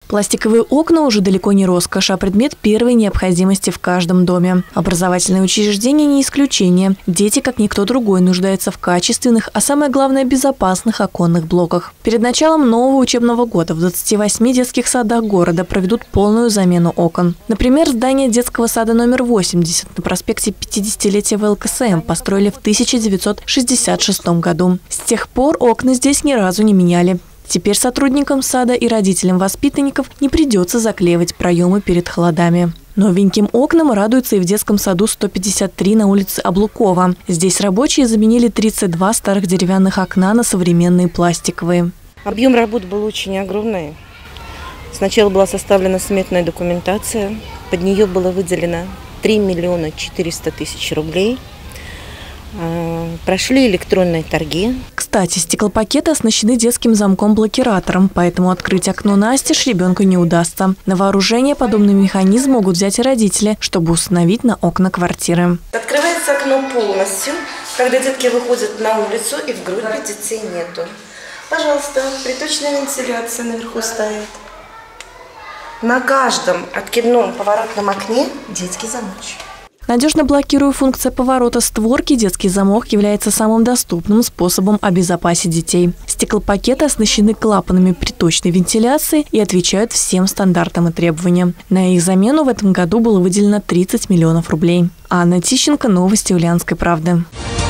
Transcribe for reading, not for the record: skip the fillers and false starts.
Пластиковые окна уже далеко не роскошь, а предмет первой необходимости в каждом доме. Образовательные учреждения не исключение. Дети, как никто другой, нуждаются в качественных, а самое главное – безопасных оконных блоках. Перед началом нового учебного года в 28 детских садах города проведут полную замену окон. Например, здание детского сада номер 80 на проспекте 50-летия ВЛКСМ построили в 1966 году. С тех пор окна здесь ни разу не меняли. Теперь сотрудникам сада и родителям воспитанников не придется заклеивать проемы перед холодами. Новеньким окнам радуются и в детском саду 153 на улице Облукова. Здесь рабочие заменили 32 старых деревянных окна на современные пластиковые. Объем работ был очень огромный. Сначала была составлена сметная документация. Под нее было выделено 3 миллиона 400 тысяч рублей. Прошли электронные торги. Кстати, стеклопакеты оснащены детским замком-блокиратором, поэтому открыть окно настежь ребенку не удастся. На вооружение подобный механизм могут взять и родители, чтобы установить на окна квартиры. Открывается окно полностью, когда детки выходят на улицу и в группе детей нету. Пожалуйста, приточная вентиляция наверху стоит. На каждом откидном поворотном окне детский замочек. Надежно блокируя функция поворота створки, детский замок является самым доступным способом обезопасить детей. Стеклопакеты оснащены клапанами приточной вентиляции и отвечают всем стандартам и требованиям. На их замену в этом году было выделено 30 миллионов рублей. Анна Тищенко, новости Ульяновской правды.